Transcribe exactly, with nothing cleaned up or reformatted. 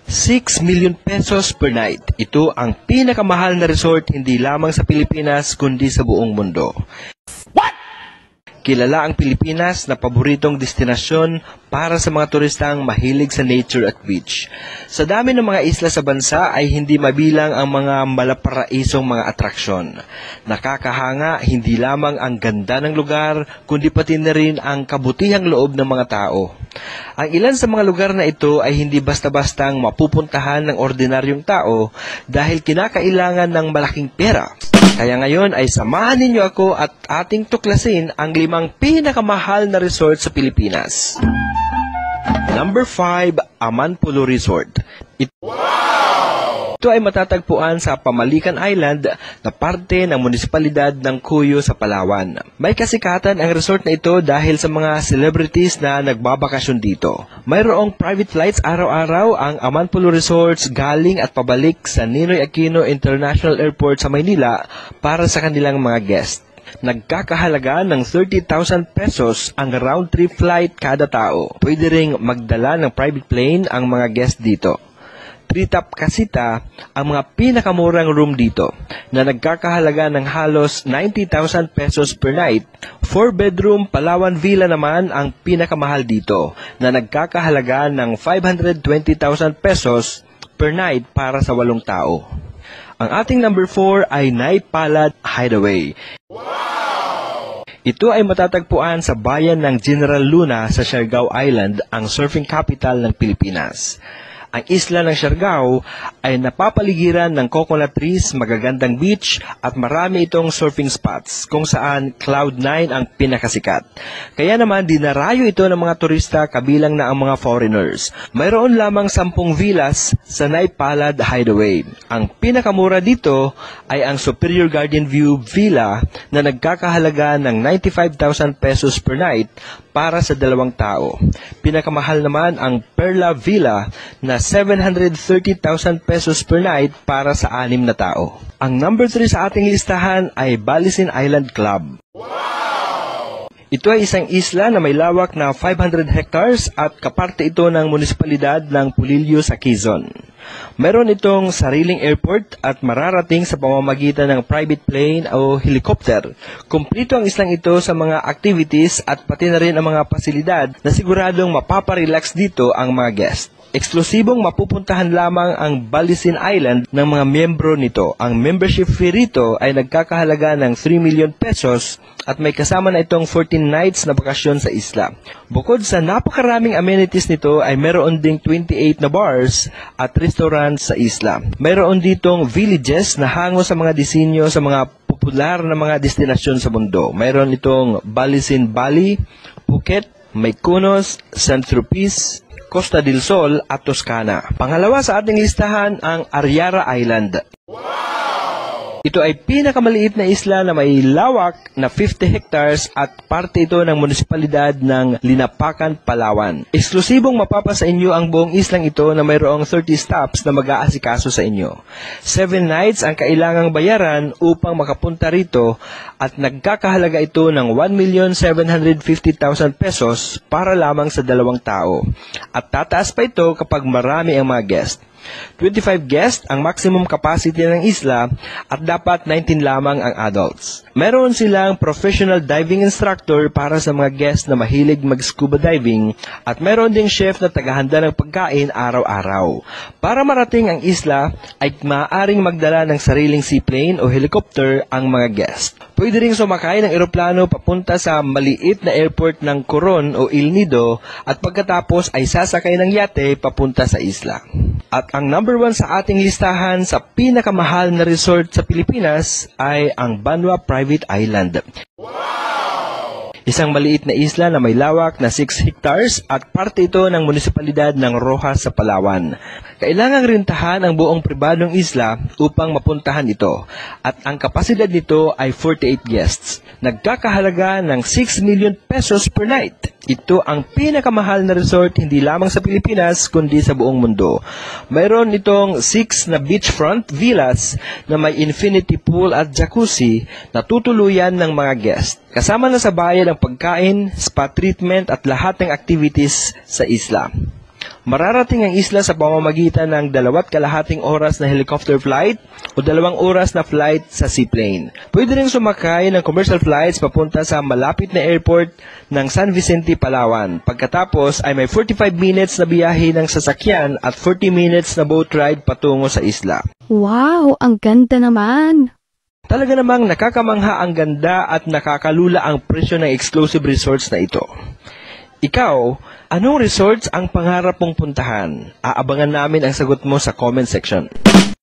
six million pesos per night. Ito ang pinakamahal na resort hindi lamang sa Pilipinas kundi sa buong mundo. What? Kilala ang Pilipinas na paboritong destinasyon para sa mga turistang mahilig sa nature at beach. Sa dami ng mga isla sa bansa ay hindi mabilang ang mga malaparaisong mga atraksyon. Nakakahanga hindi lamang ang ganda ng lugar, kundi pati na rin ang kabutihang loob ng mga tao. Ang ilan sa mga lugar na ito ay hindi basta-bastang mapupuntahan ng ordinaryong tao dahil kinakailangan ng malaking pera. Kaya ngayon ay samahan ninyo ako at ating tuklasin ang limang pinakamahal na resort sa Pilipinas. Number five, Amanpulo Resort. Ito, wow! Ito ay matatagpuan sa Pamalican Island na parte ng munisipalidad ng Cuyo sa Palawan. May kasikatan ang resort na ito dahil sa mga celebrities na nagbabakasyon dito. Mayroong private flights araw-araw ang Amanpulo Resorts galing at pabalik sa Ninoy Aquino International Airport sa Maynila para sa kanilang mga guests. Nagkakahalaga ng thirty thousand pesos ang round-trip flight kada tao. Pwede ring magdala ng private plane ang mga guest dito. Three-top kasita ang mga pinakamurang room dito na nagkakahalaga ng halos ninety thousand pesos per night. Four-bedroom Palawan Villa naman ang pinakamahal dito na nagkakahalaga ng five hundred twenty thousand pesos per night para sa walong tao. Ang ating number four ay Naipalad Hideaway. Wow! Ito ay matatagpuan sa bayan ng General Luna sa Siargao Island, ang surfing capital ng Pilipinas. Ang isla ng Siargao ay napapaligiran ng coconut trees, magagandang beach at marami itong surfing spots kung saan Cloud nine ang pinakasikat. Kaya naman dinarayo ito ng mga turista kabilang na ang mga foreigners. Mayroon lamang sampung villas sa Naipalad Hideaway. Ang pinakamura dito ay ang Superior Garden View Villa na nagkakahalaga ng ninety-five thousand pesos per night para sa dalawang tao. Pinakamahal naman ang Perla Villa na seven hundred thirty thousand pesos per night para sa anim na tao. Ang number three sa ating listahan ay Balisin Island Club. Wow! Ito ay isang isla na may lawak na five hundred hectares at kaparte ito ng munisipalidad ng Pulilio sa Quezon. Meron itong sariling airport at mararating sa pamamagitan ng private plane o helicopter. Kumplito ang islang ito sa mga activities at pati na rin ang mga pasilidad na siguradong mapaparelax dito ang mga guest. Eksklusibong mapupuntahan lamang ang Balisin Island ng mga miyembro nito. Ang membership fee rito ay nagkakahalaga ng three million pesos at may kasama na itong fourteen nights na bakasyon sa isla. Bukod sa napakaraming amenities nito ay meron ding twenty-eight na bars at restaurants sa isla. Mayroon ditong villages na hango sa mga disenyo sa mga popular na mga destinasyon sa mundo. Mayroon itong Balisin Bali, Phuket, Mykonos, Saint-Tropez, Costa del Sol at Toscana. Pangalawa sa ating listahan ang Ariara Island. Wow! Ito ay pinakamaliit na isla na may lawak na fifty hectares at parte ito ng munisipalidad ng Linapacan, Palawan. Eksklusibong mapapasa inyo ang buong islang ito na mayroong thirty stops na mag-aasikaso sa inyo. Seven nights ang kailangang bayaran upang makapunta rito at nagkakahalaga ito ng one million seven hundred fifty thousand pesos para lamang sa dalawang tao. At tataas pa ito kapag marami ang mga guest. twenty-five guests ang maximum capacity ng isla at dapat nineteen lamang ang adults. Meron silang professional diving instructor para sa mga guests na mahilig mag-scuba diving at meron ding chef na tagahanda ng pagkain araw-araw. Para marating ang isla ay maaaring magdala ng sariling seaplane o helicopter ang mga guests. Pwede ring sumakay ng eroplano papunta sa maliit na airport ng Coron o El Nido at pagkatapos ay sasakay ng yate papunta sa isla. At ang number one sa ating listahan sa pinakamahal na resort sa Pilipinas ay ang Banwa Private Island. Wow! Isang maliit na isla na may lawak na six hectares at parte ito ng munisipalidad ng Roxas sa Palawan. Kailangang rintahan ang buong pribadong isla upang mapuntahan ito at ang kapasidad nito ay forty-eight guests. Nagkakahalaga ng six million pesos per night. Ito ang pinakamahal na resort hindi lamang sa Pilipinas kundi sa buong mundo. Mayroon itong six na beachfront villas na may infinity pool at jacuzzi na tutuluyan ng mga guest. Kasama na sa bayad ang pagkain, spa treatment at lahat ng activities sa isla. Mararating ang isla sa pamamagitan ng dalawat kalahating oras na helicopter flight o dalawang oras na flight sa seaplane. Pwede rin sumakay ng commercial flights papunta sa malapit na airport ng San Vicente, Palawan. Pagkatapos ay may forty-five minutes na biyahe ng sasakyan at forty minutes na boat ride patungo sa isla. Wow, ang ganda naman! Talaga namang nakakamangha ang ganda at nakakalula ang presyo ng exclusive resorts na ito. Ikaw, anong resorts ang pangarap mong puntahan? Aabangan namin ang sagot mo sa comment section.